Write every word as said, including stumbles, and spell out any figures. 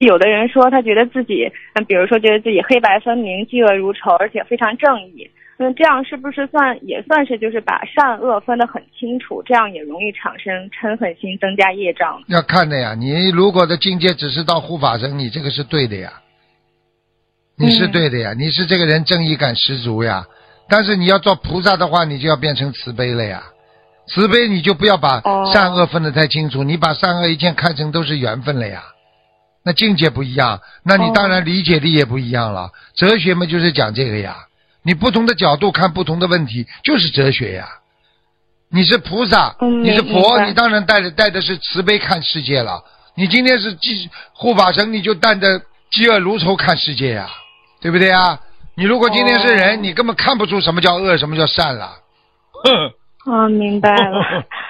有的人说他觉得自己，嗯，比如说觉得自己黑白分明、嫉恶如仇，而且非常正义。那这样是不是算也算是就是把善恶分得很清楚？这样也容易产生嗔恨心，增加业障。 要看的呀，你如果的境界只是到护法神，你这个是对的呀，你是对的呀，嗯、你是这个人正义感十足呀。但是你要做菩萨的话，你就要变成慈悲了呀。慈悲你就不要把善恶分得太清楚，哦、你把善恶一切看成都是缘分了呀。那境界不一样，那你当然理解力也不一样了。哦、哲学嘛就是讲这个呀。你不同的角度看不同的问题，就是哲学呀。你是菩萨， 嗯、 你是佛，你当然带的带的是慈悲看世界了。你今天是护法神，你就带着嫉恶如仇看世界呀，对不对呀？你如果今天是人，哦、你根本看不出什么叫恶，什么叫善了。 哦，明白了。